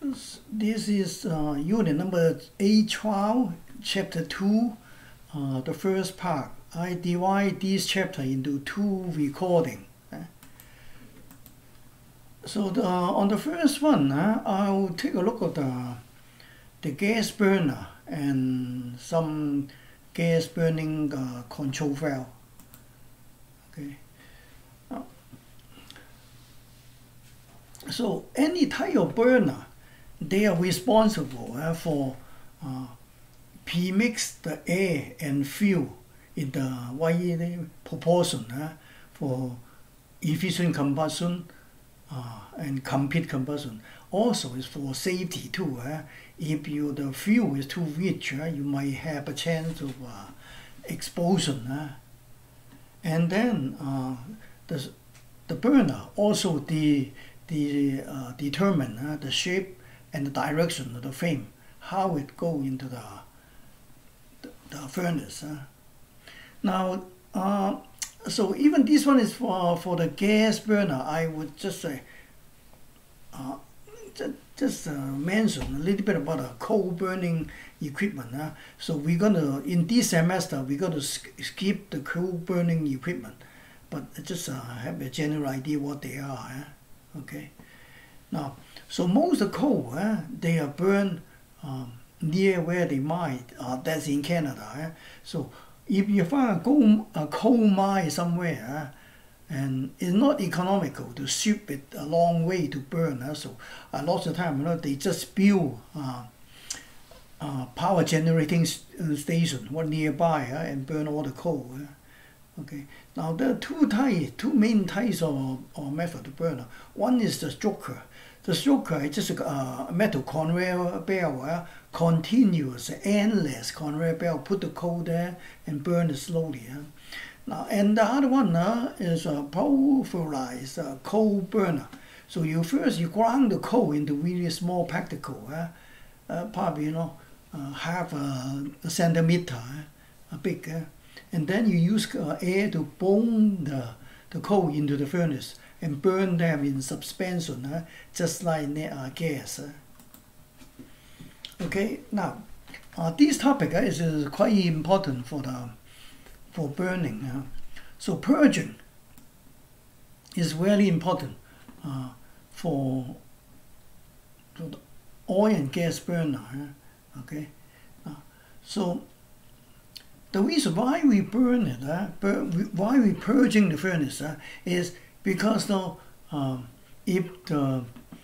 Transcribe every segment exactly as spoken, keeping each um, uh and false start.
this is uh, unit number A twelve, chapter two, uh, the first part. I divide this chapter into two recordings. So the, on the first one, uh, I'll take a look at the, the gas burner and some gas burning uh, control valve. Okay. Now, so any type of burner, they are responsible uh, for uh, pre-mix the air and fuel in the right proportion uh, for efficient combustion uh, and complete combustion. Also, it's for safety too. Uh, if you the fuel is too rich, uh, you might have a chance of uh, explosion. Uh, and then uh, the the burner also the the uh, determine uh, the shape and the direction of the flame, how it go into the the, the furnace. Uh. Now, uh, so even this one is for for the gas burner. I would just say, uh, just, just uh, mention a little bit about the coal burning equipment. Uh. So we're gonna in this semester we're gonna skip the coal burning equipment, but just uh, have a general idea what they are. Uh. Okay. Now, so most of the coal uh, they are burned um, near where they mine. Uh, that's in Canada. Uh. So if you find a coal, a coal mine somewhere, uh, and it's not economical to ship it a long way to burn, uh, so a lot of time, you know, they just build uh, uh, power generating st station one nearby uh, and burn all the coal. Uh, okay. Now there are two types, two main types of, of method to burn. One is the stroker. The stroker is just a metal conveyor belt, uh, continuous, endless conveyor belt. Put the coal there and burn it slowly. Uh. Now, and the other one uh, is a pulverized uh, coal burner. So you first you grind the coal into really small particle, uh, uh, probably you know uh, half a, a centimeter, uh, big, uh, and then you use uh, air to burn the the coal into the furnace and burn them in suspension, uh, just like uh, gas. Uh. Okay, now uh, this topic uh, is, is quite important for the for burning. Uh. So purging is very important uh, for, for the oil and gas burner. Uh. Okay, uh, so the reason why we burn it, uh, bur why we purging the furnace, uh, is because though um, if the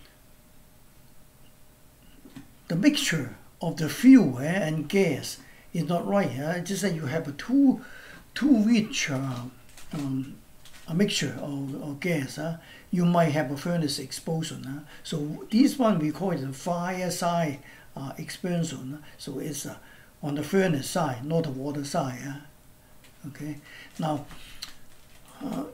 the mixture of the fuel uh, and gas is not right, uh, just that you have a too too rich uh, um, a mixture of, of gas, uh, you might have a furnace explosion. Uh. So this one we call it a fire side uh, explosion. Uh. So it's uh, on the furnace side, not the water side. Uh. Okay. Now. Uh,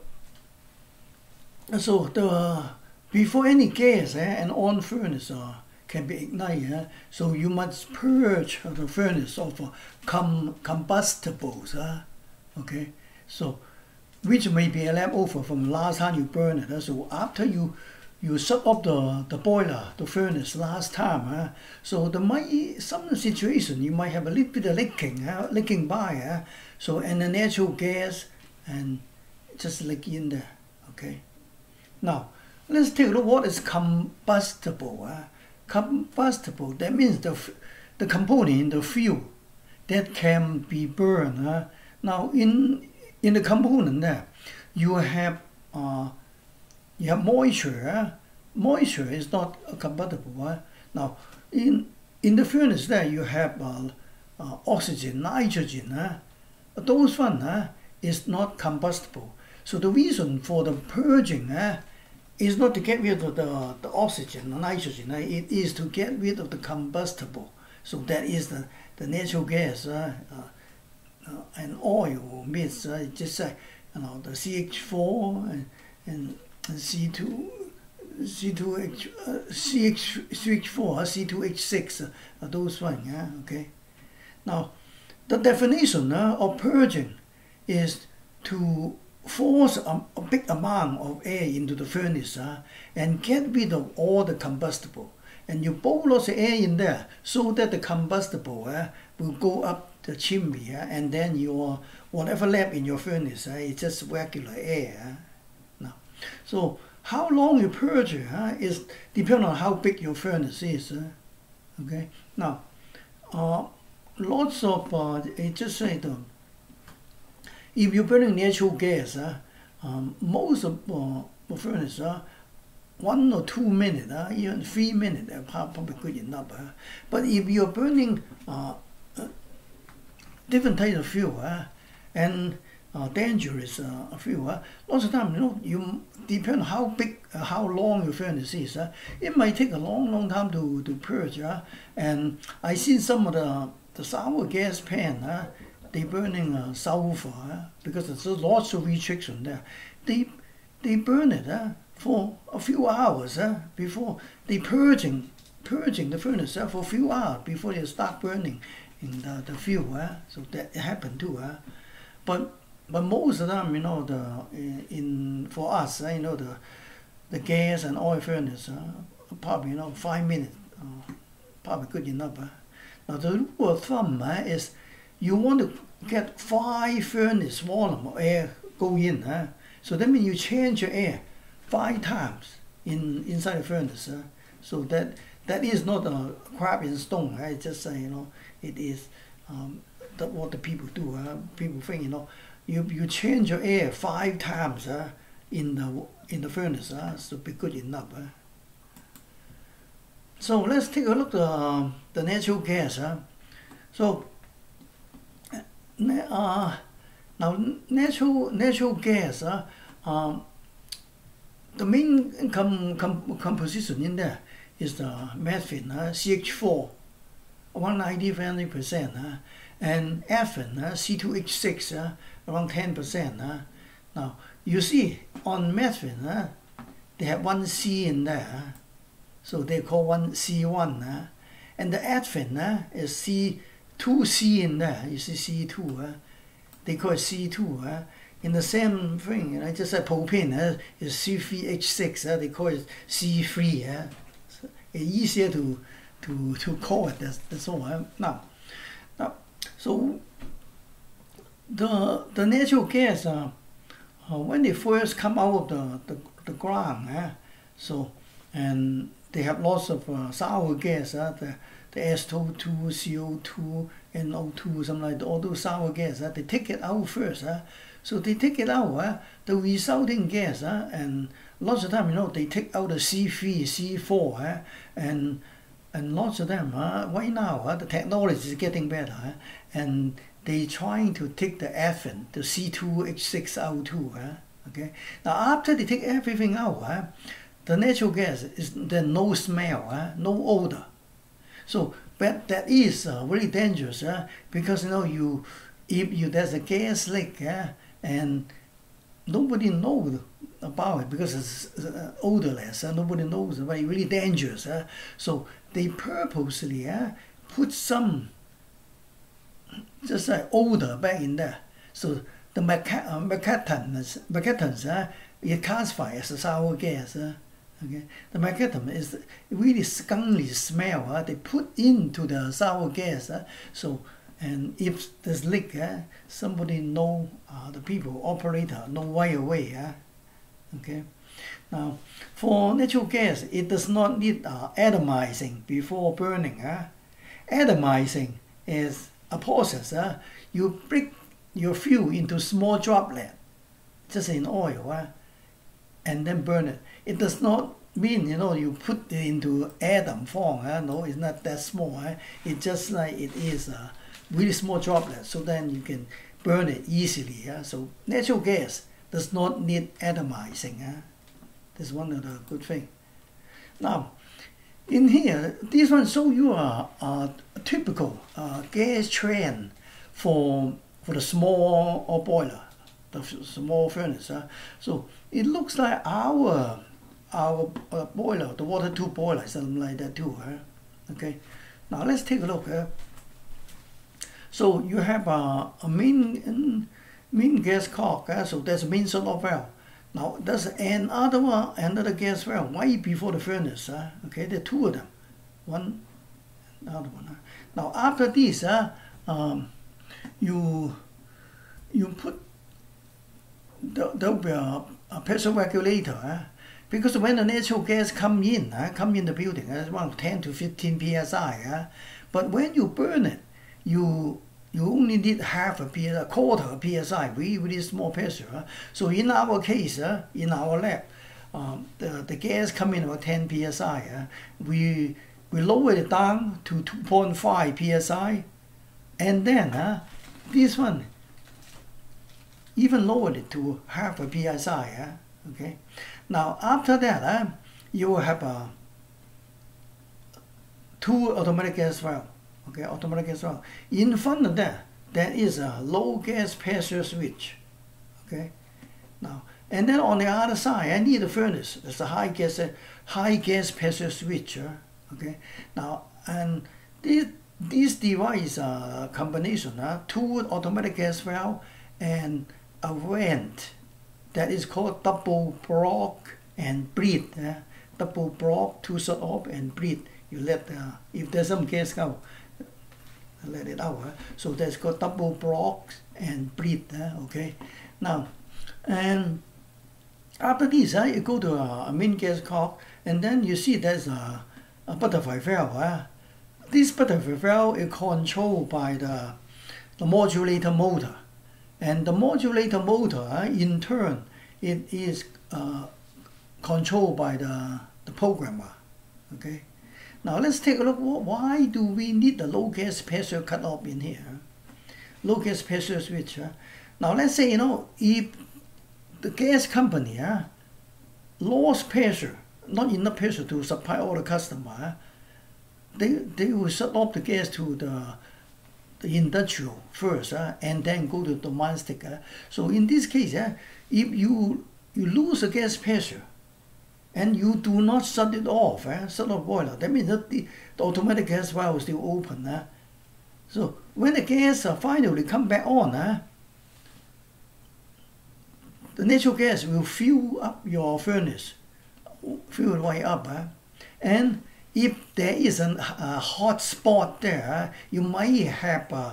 So the before any gas eh, and on furnace uh, can be ignited, eh, so you must purge the furnace of uh, com combustibles. Uh, okay, so which may be left over from last time you burn it. Uh, so after you you shut up the the boiler, the furnace last time, uh, so there might some situation you might have a little bit of leaking, uh, leaking by. Uh, so and the natural gas and just leak in there. Okay. Now, let's take a look what is combustible. Uh. Combustible, that means the, the component in the fuel that can be burned. Uh. Now, in in the component there, you have uh, you have moisture. Uh. Moisture is not combustible. Uh. Now, in in the furnace there, you have uh, uh, oxygen, nitrogen. Uh. Those one uh, is not combustible. So the reason for the purging uh, is not to get rid of the, the oxygen, the nitrogen. Uh, it is to get rid of the combustible. So that is the, the natural gas uh, uh, uh, and oil mix. Uh, just uh, you know the C H four and, and, and C two, C two H, uh, C H four, C two H six. Uh, those ones. Yeah, okay. Now, the definition uh, of purging is to force a, a big amount of air into the furnace uh, and get rid of all the combustible and you blow lots of air in there so that the combustible uh, will go up the chimney, uh, and then your whatever left in your furnace uh, is just regular air. Uh. Now, so how long you purge uh, is depend on how big your furnace is. Uh. Okay. Now, uh, lots of uh, it just say the if you're burning natural gas, uh, um, most of uh, the furnace uh, one or two minutes, uh, even three minutes, uh, probably good enough. Uh. But if you're burning uh, uh, different types of fuel uh, and uh, dangerous uh, fuel, uh, lots of time, you know, you depend on how big, uh, how long your furnace is. Uh, it might take a long, long time to to purge. Uh, and I see some of the the sour gas pan, uh, they burning uh, sulfur uh, because there's lots of restriction there. They they burn it uh, for a few hours uh, before they purging purging the furnace uh, for a few hours before they start burning in the, the fuel. Uh, so that happened too. Uh. But but most of them, you know, the in, in for us, uh, you know, the the gas and oil furnace, uh, probably you know five minutes, uh, probably good enough. Uh. Now the rule of thumb uh, is you want to get five furnace volume of air go in. Uh. So that means you change your air five times in inside the furnace. Uh. So that that is not a crab in stone. I just say, you know, it is um, that what the people do. Uh. People think, you know, you you change your air five times uh, in the in the furnace. Uh, so be good enough. Uh. So let's take a look at uh, the natural gas. Uh. So uh, now natural natural gas. Uh, um, the main com com composition in there is the methane, uh, C H four, around ninety percent, uh, and ethane, uh, C two H six, uh, around ten percent. Uh. Now you see on methane, uh, they have one C in there, uh, so they call one C one, uh, and the ethane uh, is C two C in there. You see C two, uh, they call it C two. Uh, in the same thing, you know, just like propane uh, is C three H six. Uh, they call it C three. Uh, so it's easier to to to call it. That's that's all. Uh. Now, now, so the the natural gas, uh, uh, when they first come out of the the, the ground, uh, so and they have lots of uh, sour gas, uh, the the S O two, C O two, N O two, something like that, all those sour gas. Uh, they take it out first. Uh, so they take it out. Uh, the resulting gas, uh, and lots of time, you know, they take out the C three, C four, uh, and and lots of them. Uh, right now, uh, the technology is getting better, uh, and they trying to take the ethane, the C two H six out too. Uh, okay. Now after they take everything out, uh, the natural gas is then no smell, uh, no odor. So, but that is uh, very dangerous, uh, because you know you, if you there's a gas leak, uh, and nobody knows about it because it's uh, odorless. Uh, nobody knows, but it's really dangerous. Uh, so they purposely uh, put some just like odor back in there. So the mercaptans, mercaptans, uh, it classified as a sour gas. Uh, Okay, the mercaptan is really skunky smell. Uh, they put into the sour gas. Uh, so, and if there's leak, uh, somebody know, uh, the people operator know right away. Uh, okay. Now, for natural gas, it does not need uh, atomizing before burning. Uh. Atomizing is a process. Uh, you break your fuel into small droplet, just in oil, uh, and then burn it. It does not mean, you know, you put it into atom form. Uh, no, it's not that small. Uh. It's just like it is a really small droplet, so then you can burn it easily. Uh. So natural gas does not need atomizing. Uh. That's one of the good things. Now, in here, this one show you a, a typical uh, gas trend for for the small or boiler, the small furnace. Uh. So it looks like our our uh, boiler, the water tube boiler, something like that too. Uh. Okay. Now let's take a look. Uh. So you have a, a main main gas cock. Uh. So that's main shut-off valve. Now there's another one, another gas valve right before the furnace. Uh. Okay, there are two of them. one, another one. Now after this, uh, um, you you put the, there will be a, a pressure regulator, uh, because when the natural gas come in, uh, come in the building, uh, it's around ten to fifteen P S I. Uh, but when you burn it, you you only need half a P S I, a quarter of P S I, really, really small pressure. Uh. So in our case, uh, in our lab, um, the, the gas come in about ten P S I. Uh, we we lower it down to two point five P S I, and then uh, this one even lowered it to half a P S I. Uh, okay. Now after that, uh, you will have a two automatic gas valve. Okay, automatic gas valve. In front of that, there is a low gas pressure switch. Okay. Now, and then on the other side, I need a furnace. There's a high gas, high gas pressure switch. Uh, okay. Now, and this this device uh, combination, uh, two automatic gas valve and a vent that is called double block and bleed. Uh, double block, two shut off and bleed. You let uh, if there's some gas out, let it out. Uh. So that's called double block and bleed. Uh, okay. Now, and after this, uh, you go to a, a main gas cock, and then you see there's a, a butterfly valve. Uh. This butterfly valve is controlled by the, the modulator motor. And the modulator motor, uh, in turn, it is uh, controlled by the, the programmer. Okay. Now let's take a look. Why do we need the low gas pressure cutoff in here? Low gas pressure switch. Uh? Now let's say, you know, if the gas company uh, lost pressure, not enough pressure to supply all the customer, uh, they they will shut off the gas to the the industrial first, uh, and then go to domestic. Uh. So in this case, uh, if you you lose the gas pressure, and you do not shut it off, eh? shut off boiler, that means that the, the automatic gas valve is still open. Eh? So when the gas uh, finally come back on, eh? the natural gas will fill up your furnace, fill it right up. Eh? And if there is an, a hot spot there, you might have a,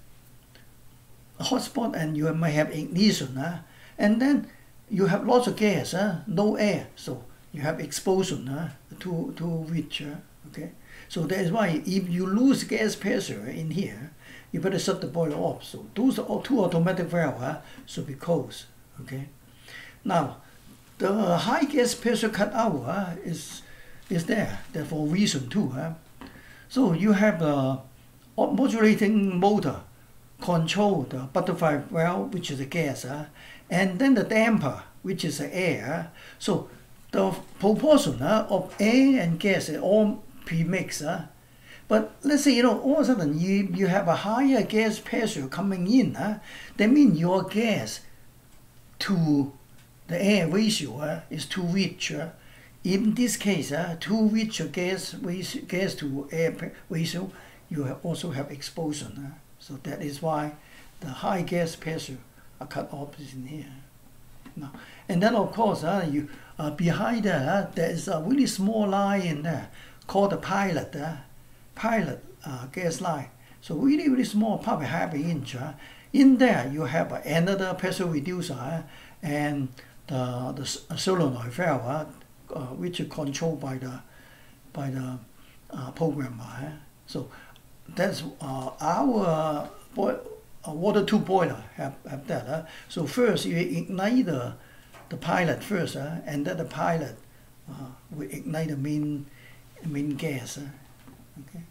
a hot spot and you might have ignition. Eh? And then you have lots of gas, eh? no air. So you have explosion uh, to, to which, uh, okay? So that is why if you lose gas pressure in here, you better shut the boiler off. So those are two automatic valves uh, should be closed, okay? Now, the high gas pressure cutout uh, is, is there, therefore reason too. Uh. So you have the modulating motor control the butterfly valve, which is the gas, uh, and then the damper, which is the air. So the proportion uh, of air and gas is all pre-mixed. Uh. But let's say, you know, all of a sudden you, you have a higher gas pressure coming in. Uh. That means your gas to the air ratio uh, is too rich. Uh. In this case, uh, too rich gas, ratio, gas to air ratio, you have also have explosion. Uh. So that is why the high gas pressure are cut off in here. Now, and then of course, uh, you uh, behind that uh, there is a really small line in there called the pilot, uh, pilot uh, gas line. So really, really small, probably half an inch. Uh. In there, you have uh, another pressure reducer uh, and the the solenoid valve, uh, uh, which is controlled by the by the uh, programmer. Uh. So that's uh, our boil, uh, water tube boiler have, have that. Uh. So first you ignite the, the pilot first, uh, and then the pilot uh, will ignite the main main gas. Uh. Okay.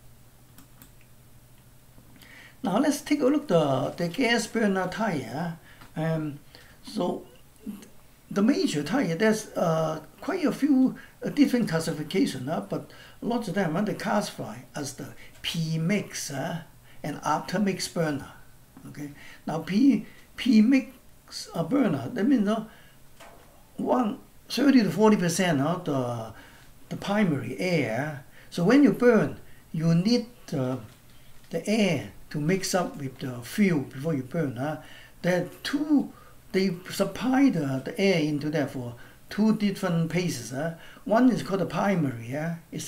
Now let's take a look at the, the gas burner tire. Um, so the major tire, there's uh, quite a few uh, different classifications, uh, but lots of them are uh, classify as the P-mix uh, and after-mix burner. Okay. Now P P-mix uh, burner, that means uh, one thirty to forty percent of the the primary air. So when you burn, you need uh, the air to mix up with the fuel before you burn. Uh. There are two, they supply the, the air into there for two different paces. Uh. One is called the primary, uh. it's a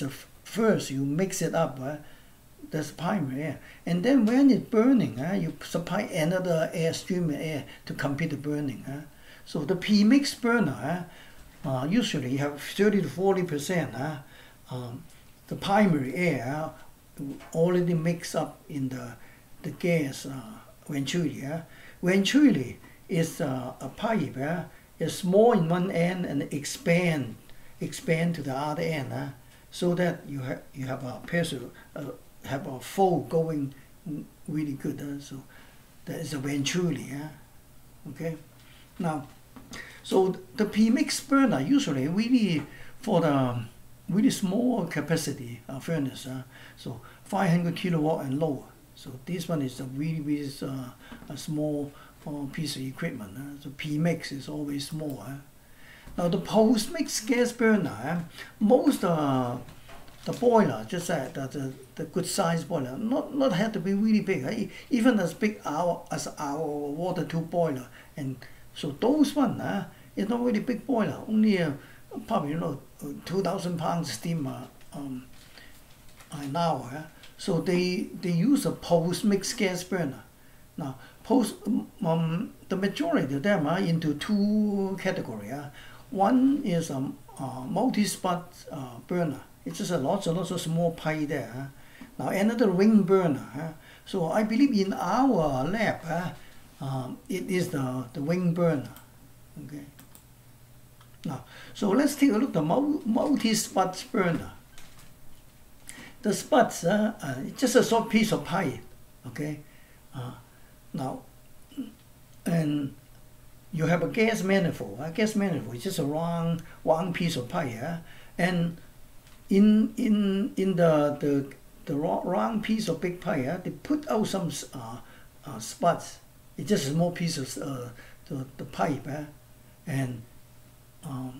first you mix it up, uh, that's primary air. And then when it's burning, uh, you supply another air stream of air to complete the burning. Uh. So the P-mix burner, uh, uh, usually you have thirty to forty percent uh, um, the primary air uh, already mixed up in the, the gas uh, venturi. Uh. Venturi is uh, a pipe, uh, it's small in one end and expand expand to the other end, uh, so that you have you have a pressure, uh, have a flow going really good. Uh, so that is a venturi. Uh, okay, now so the P-mix burner usually really for the really small capacity uh, furnace. Uh, so five hundred kilowatt and lower. So this one is a really really uh, a small uh, piece of equipment. Uh, so P-mix is always small. Uh. Now the post-mix gas burner, uh, most uh, the boiler, just uh, the, the, the good size boiler, not not have to be really big, uh, even as big our, as our water tube boiler. And so those one, uh, is not really big boiler, only uh, probably you know two thousand pounds steam uh, um, an hour. Uh. So they they use a post-mix gas burner. Now post um, the majority of them are into two categories. Uh. One is a, a multi-spot uh, burner. It's just a lots and lots of small pipe there. Huh? Now another ring burner. Huh? So I believe in our lab, huh? um, it is the, the ring burner. Okay. Now, so let's take a look at the multi-spot burner. The spots, uh, uh, it's just a short piece of pipe. Okay. Uh, now, and you have a gas manifold. A gas manifold is just a round, round piece of pipe, uh, and in in in the the the round piece of big pipe, uh, they put out some uh, uh, spots. It's just a small piece of uh, the the pipe, uh, and um,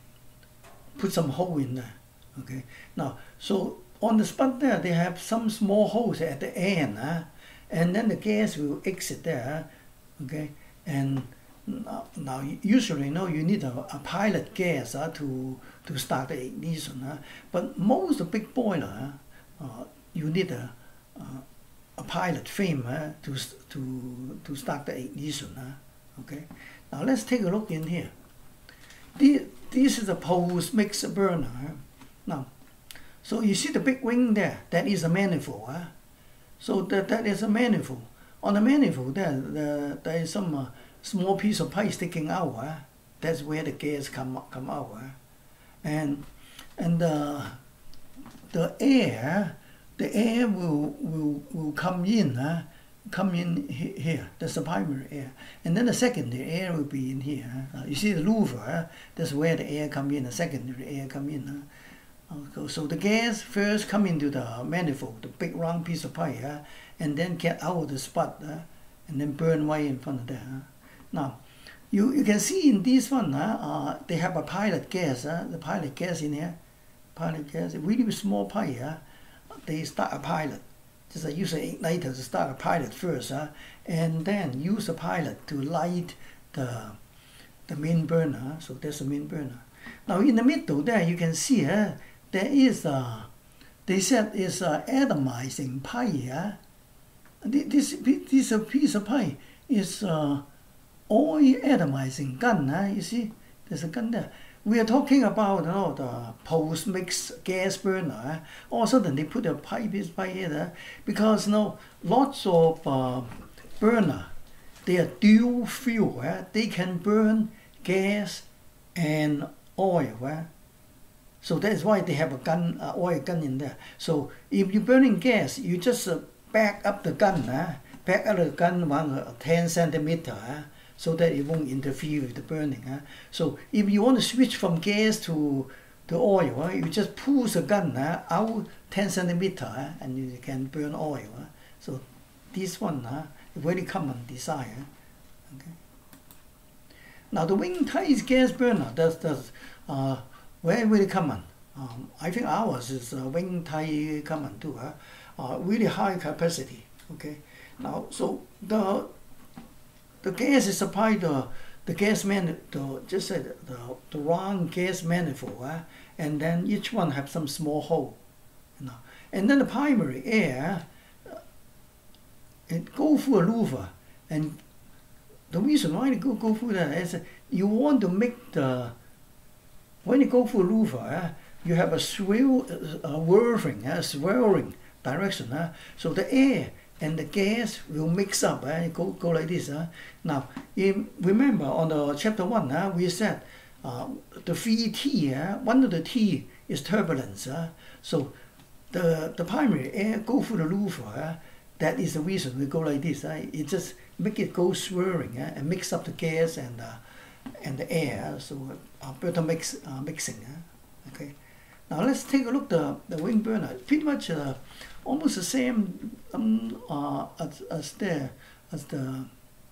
put some hole in there. Okay. Now, so on the spot there, they have some small holes at the end, uh, and then the gas will exit there. Okay, and Now, now, usually, you know, you need a, a pilot gas uh, to to start the ignition. Uh, but most of big boiler, uh, you need a uh, a pilot flame uh, to to to start the ignition. Uh, okay. Now let's take a look in here. This, this is a post-mix burner. Uh. Now, so you see the big ring there. That is a manifold. Uh. So that that is a manifold. On the manifold there, the, there is some Uh, small piece of pipe sticking out. Uh, that's where the gas come come out. Uh, and and the the air the air will will will come in. Uh, come in he, here. That's the primary air. And then the secondary air will be in here. Uh, you see the louver. Uh, that's where the air come in. The secondary air come in. Uh, so the gas first come into the manifold, the big round piece of pipe, uh, and then get out of the spot, uh, and then burn right in front of that. Uh. Now, you, you can see in this one, uh, uh, they have a pilot gas, uh, the pilot gas in here, pilot gas, a really small pipe. Uh, they start a pilot, just uh, use an igniter to start a pilot first, uh, and then use a pilot to light the the main burner. So there's a main burner. Now in the middle there, you can see uh, there is a, they said is a atomizing pipe. Uh. This this a piece of pipe is uh, oil atomizing gun. Uh, you see, there's a gun there. We are talking about you know, the post-mix gas burner. Uh. Also, then they put a pipe pipe here uh, because you know, lots of uh, burner, they are dual fuel. Uh. They can burn gas and oil. Uh. So that's why they have a gun, uh, oil gun in there. So if you're burning gas, you just uh, back up the gun. Uh. Back up the gun one uh, ten centimeter. Uh. So that it won't interfere with the burning. Uh. So if you want to switch from gas to to oil, uh, you just pull the gun uh, out ten centimeter uh, and you can burn oil. Uh. So this one uh, is very common design. Uh. Okay. Now the wing tight gas burner, that's, that's uh, very very common. Um, I think ours is uh, wing tight common too. Uh. Uh, really high capacity. Okay. Now so the The gas is supplied the the gas man the just uh, the the round gas manifold, uh, and then each one have some small hole. You know. And then the primary air, uh, it go through a louver, and the reason why you go, go through that is you want to make the, when you go through a louver, uh, you have a swirl, uh, whirling, uh, swirling direction. Uh, so the air and the gas will mix up, uh, go, go like this. Uh. Now, you remember on the chapter one, uh, we said uh, the three T, uh, one of the T is turbulence. Uh. So the, the primary air go through the louver. Uh, that is the reason we go like this. Uh. It just make it go swirling uh, and mix up the gas and uh, and the air. So uh, better mix uh, mixing. Uh. Okay. Now let's take a look the the wing burner. Pretty much uh, almost the same um, uh, as as the as the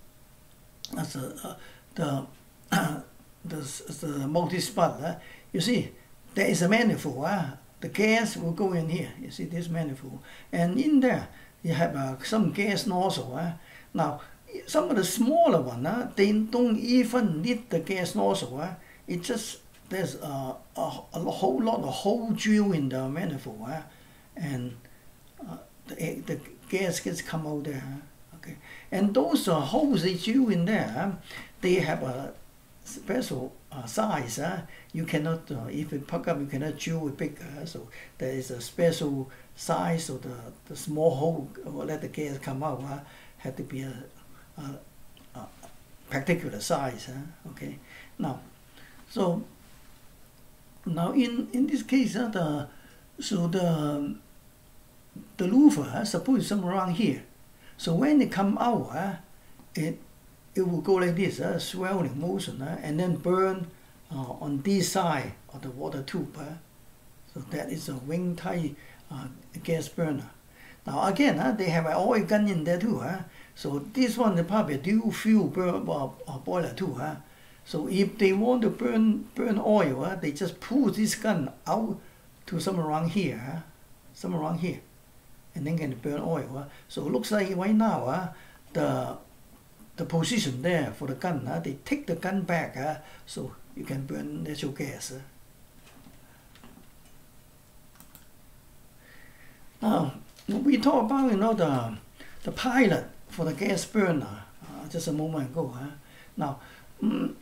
as the uh, the, uh, the as the multi-spot. Uh. You see, there is a manifold. Uh. The gas will go in here. You see this manifold, and in there you have uh, some gas nozzle. Uh. Now some of the smaller ones, uh, they don't even need the gas nozzle. Uh. It just there's a, a, a whole lot of hole drill in the manifold, uh, and uh, the, the gas gets come out there. Uh, okay, and those uh, holes they drill in there, uh, they have a special uh, size. Uh, you cannot, uh, if it plug up, you cannot drill it bigger. Uh, so there is a special size, so the, the small hole will let the gas come out. Uh, had to be a, a, a particular size. Uh, okay, now, so. Now in, in this case, uh, the so the the louver uh, suppose somewhere around here. So when it come out, uh, it it will go like this, uh, swelling motion, uh, and then burn uh, on this side of the water tube. Uh. So that is a wing tie uh, gas burner. Now again, uh, they have an oil gun in there too. Uh. So this one is probably a dual fuel burn, uh, uh, boiler too. Uh. So if they want to burn burn oil, uh, they just pull this gun out to somewhere around here, uh, somewhere around here, and then can burn oil. Uh. So it looks like right now, uh, the the position there for the gun, uh, they take the gun back, uh, so you can burn natural gas. Uh. Now we talk about you know the the pilot for the gas burner uh, just a moment ago. Uh. Now. Mm,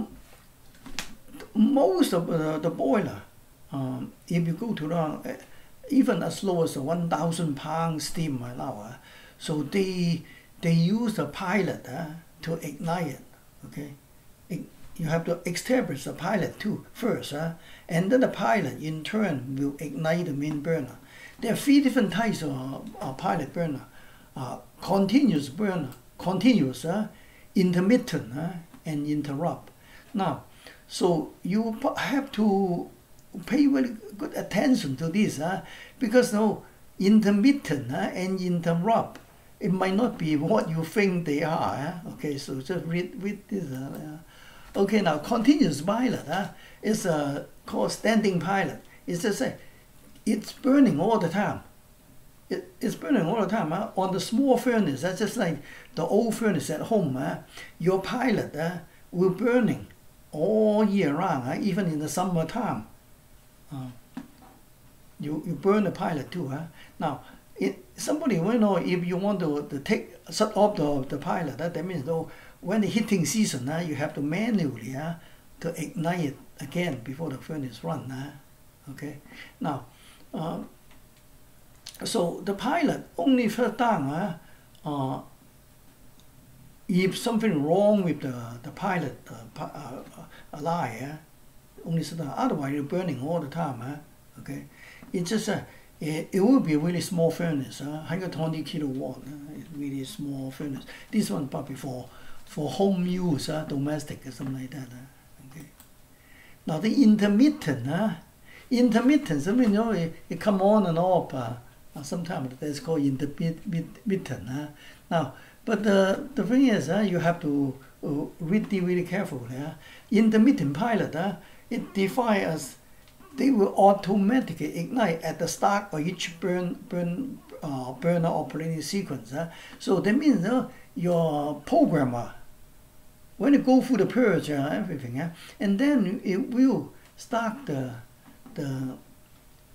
Most of uh, the boiler, um, if you go to the, uh, even as low as one thousand pound steam an hour, so they they use the pilot uh, to ignite it. Okay, it, you have to establish the pilot too first, uh, and then the pilot in turn will ignite the main burner. There are three different types of uh, pilot burner: uh, continuous burner, continuous, uh, intermittent, uh, and interrupt. Now, so you have to pay very good attention to this, uh, because no intermittent uh, and interrupt, it might not be what you think they are. Uh, okay, so just read read this. Uh, okay, now continuous pilot uh, is uh, called standing pilot. It's just uh, it's burning all the time. It, it's burning all the time. Uh, on the small furnace, that's uh, just like the old furnace at home. Uh, your pilot uh, will burning all year round, uh, even in the summertime. Uh, you you burn the pilot too. Uh. Now, it, somebody will know if you want to, to take shut off the, the pilot. Uh, that means though when the heating season, uh, you have to manually uh, to ignite it again before the furnace run. Uh. Okay. Now. Uh, So the pilot only shut down uh, uh, if something wrong with the, the pilot uh, uh, line, uh, only shut down. Otherwise, you're burning all the time. Uh, okay, it's just uh, it, it will be a really small furnace, uh, one hundred twenty kilowatt. Uh, it's really small furnace. This one probably for for home use, uh, domestic or something like that. Uh, okay. Now the intermittent, uh, intermittent. I mean, you know, it, it come on and off. Uh, Sometimes that's called intermittent. Huh? Now, but the, the thing is, uh, you have to uh, read it really carefully. Huh? Intermittent pilot, uh, it defines as they will automatically ignite at the start of each burn, burn, uh, burner operating sequence. Huh? So that means uh, your programmer, when you go through the purge, uh, everything, uh, and then it will start the, the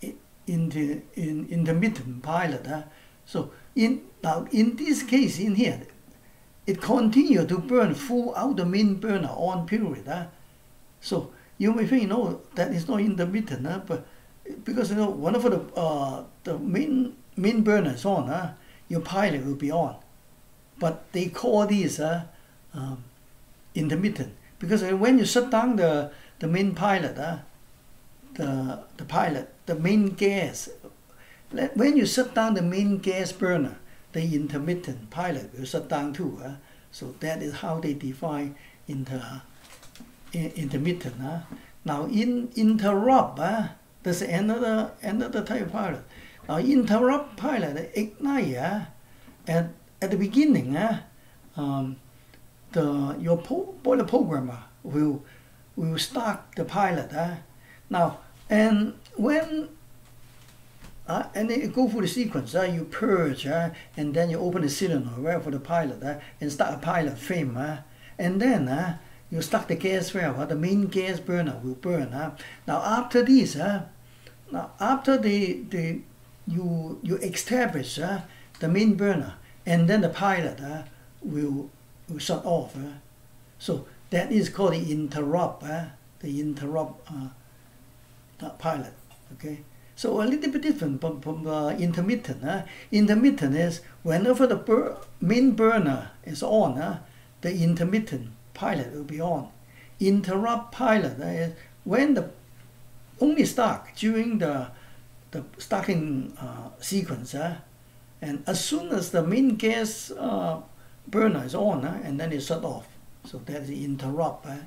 in the in intermittent pilot. Uh, so in now in this case in here, it continues to burn throughout the main burner on period. Uh. So you may think, you know, that is not intermittent, uh, but because you know whenever the uh, the main main burner is on, uh, your pilot will be on. But they call these uh, um, intermittent because when you shut down the the main pilot, uh, the the pilot, the main gas. When you shut down the main gas burner, the intermittent pilot will shut down too. Uh. So that is how they define inter, intermittent. Uh. Now in interrupt, uh, there's another another type of pilot. Now interrupt pilot ignite uh, at at the beginning. Uh, um, the your po boiler programmer will will start the pilot. Uh. Now and when Uh, and then you go through the sequence, uh, you purge, uh, and then you open the cylinder valve for the pilot, uh, and start a pilot flame, uh, and then uh, you start the gas valve, uh, the main gas burner will burn. Uh. Now after this, uh, now after the, the you you establish uh, the main burner, and then the pilot uh, will, will shut off. Uh. So that is called the interrupt, uh, the interrupt uh, the pilot, okay? So a little bit different from, from uh, intermittent. Uh. Intermittent is whenever the bur main burner is on, uh, the intermittent pilot will be on. Interrupt pilot uh, is when the only start during the the starting uh, sequence, uh, and as soon as the main gas uh, burner is on, uh, and then it shut off. So that's the interrupt. Uh.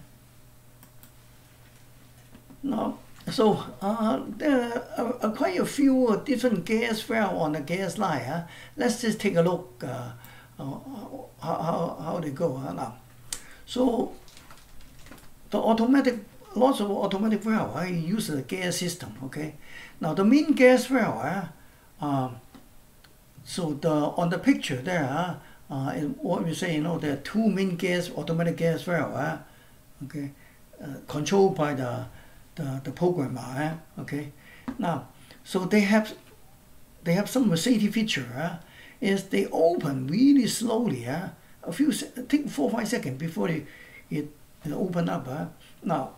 Now. So uh, there are uh, quite a few different gas valves on the gas line. Huh? Let's just take a look uh, uh, how, how, how they go. Huh? Now, so the automatic, lots of automatic valve, I use the gas system. Okay. Now the main gas valve. Uh, um, so the on the picture there, uh, what we say, you know, there are two main gas automatic gas valve. Uh, okay, uh, controlled by the The, the programmer, eh? Okay. Now, so they have they have some safety feature. Eh? Is they open really slowly. Eh? A few take four five seconds before it it, it open up. Eh? Now,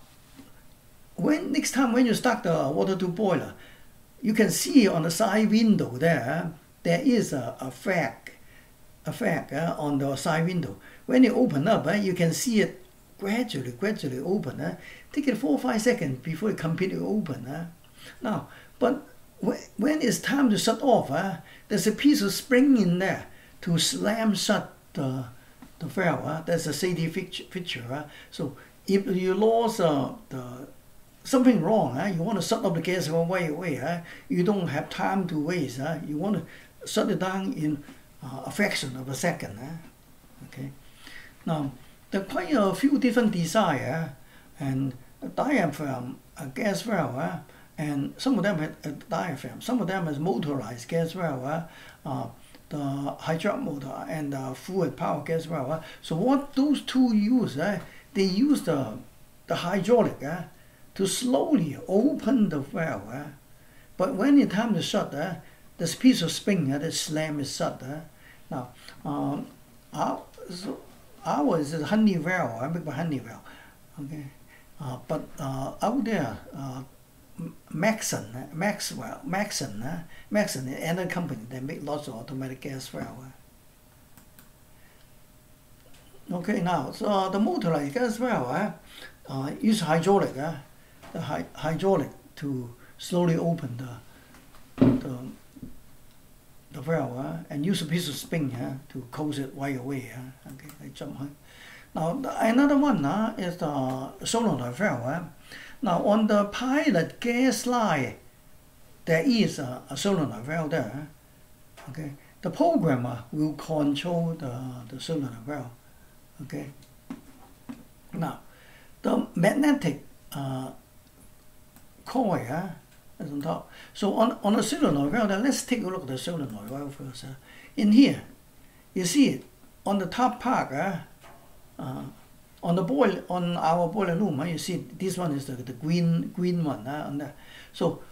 when next time when you start the water tube boiler, you can see on the side window there eh? There is a a flag, a flag eh? On the side window. When you open up, eh? You can see it gradually, gradually open. Eh? Take it four or five seconds before it completely open. Eh? Now, but when it's time to shut off, eh? There's a piece of spring in there to slam shut the, the valve. Eh? That's a safety feature. Eh? So if you lost uh, the something wrong, eh? You want to shut off the gas right away. Eh? You don't have time to waste. Eh? You want to shut it down in uh, a fraction of a second. Eh? Okay. Now, there are quite a few different designs, eh? And a diaphragm, a gas valve, eh? And some of them have a diaphragm, some of them has motorized gas valve, eh? uh, the hydraulic motor and the fluid power gas valve. Eh? So what those two use, eh? They use the, the hydraulic eh? To slowly open the valve. Eh? But when it's time to shut, eh? This piece of spring eh? That slam is shut. Eh? Now, um, our, so ours is a honey valve, I make a honey valve. Okay, uh, but uh, out there, uh, Maxon, Maxwell, Maxon, uh, Maxon, another company, they make lots of automatic gas valve. Okay, now so uh, the motorized gas valve uh, uh, use hydraulic, uh, the hy hydraulic to slowly open the the, the valve uh, and use a piece of spring uh, to close it right away. Uh, okay, I jump. Uh. Now, another one uh, is the solenoid valve. Uh. Now, on the pilot gas line, there is a, a solenoid valve there. Uh. Okay, the programmer will control the, the solenoid valve. Okay. Now, the magnetic uh, coil uh, is on top. So, on, on the solenoid valve, uh, let's take a look at the solenoid valve first. Uh. In here, you see it on the top part. Uh, Uh, on the boil on our boiler room, uh, you see this one is the, the green green one. Uh, on the, so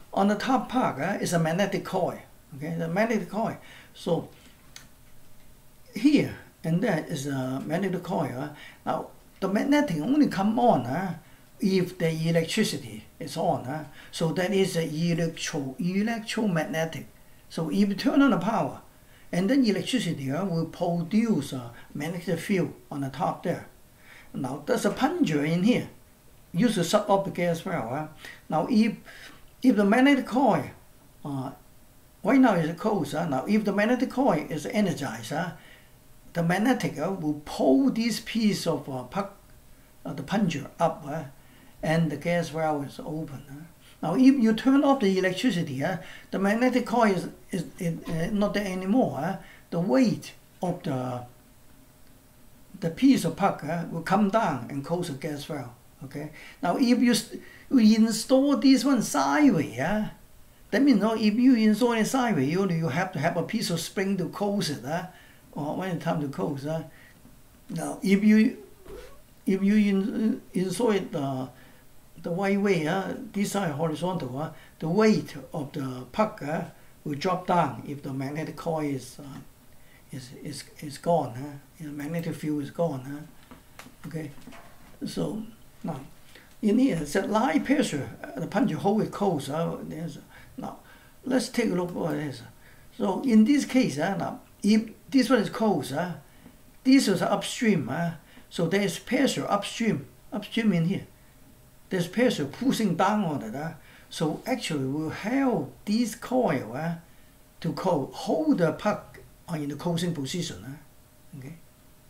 on the top part uh, is a magnetic coil. Okay, the magnetic coil. So here and there is a magnetic coil. Uh. Now the magnetic only come on uh, if the electricity is on. Uh. So that is a electro electromagnetic. So if you turn on the power, and then electricity uh, will produce a magnetic field on the top there. Now there's a plunger in here, used to suck up the gas well. Uh. Now if if the magnetic coil, uh, right now is closed. Uh. Now if the magnetic coil is energized, uh, the magnetic uh, will pull this piece of uh, puck, uh, the plunger up, uh, and the gas valve is open. Uh. Now if you turn off the electricity, uh, the magnetic coil is, is, is uh, not there anymore. Uh. The weight of the the piece of puck uh, will come down and close the gas valve. Okay. Now if you, you install this one sideways, uh, that means no, if you install it sideways, you, you have to have a piece of spring to close it. Uh, or when it's time to close. Uh. Now if you if you in, install it uh, the right way, uh, this side horizontal, uh, the weight of the puck uh, will drop down if the magnetic coil is uh, is is is gone. Uh, the magnetic field is gone. Uh, okay, so now in here it's a light pressure. Uh, the plunger hold it close. Uh, there's, now let's take a look what it is. So in this case, uh, now if this one is closed, uh, this is upstream. Uh, so there is pressure upstream, upstream in here. There's pressure pushing down on it. Uh, so actually we'll help this coil uh, to co hold the puck in the closing position. Uh, okay.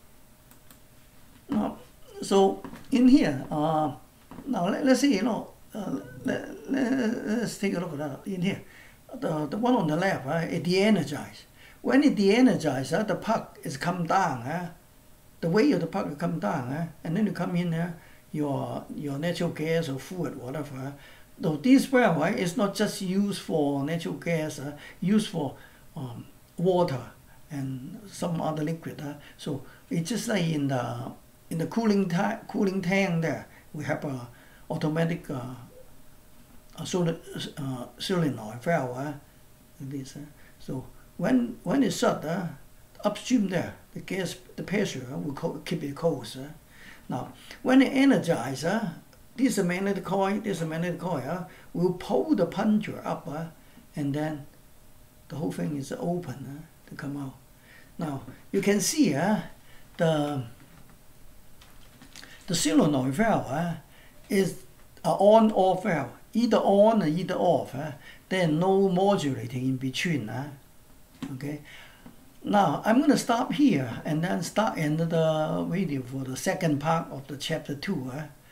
Now, so in here, uh, now let, let's see, you know, uh, let, let, let's take a look at that in here. The, the one on the left, uh, it de-energized. When it de-energizes, uh, the puck is come down. Uh, the weight of the puck will come down, uh, and then you come in there. Uh, your your natural gas or fluid, whatever. Though this well uh, is not just used for natural gas, uh, used for um, water and some other liquid. Uh, so it's just like in the in the cooling ta cooling tank there, we have a automatic uh, a solid, uh, solenoid valve. Uh, this, uh, so when when it's shut, uh, upstream there, the gas, the pressure uh, will keep it close. Uh. Now, when it energizes, uh, this is a magnetic coil, this is a magnetic coil, uh, will pull the plunger up, uh, and then the whole thing is open uh, to come out. Now, you can see uh, the, the solenoid valve uh, is an on-off valve, either on or either off. Uh, there's no modulating in between. Uh, okay. Now, I'm going to stop here and then start another video for the second part of the chapter two. Uh.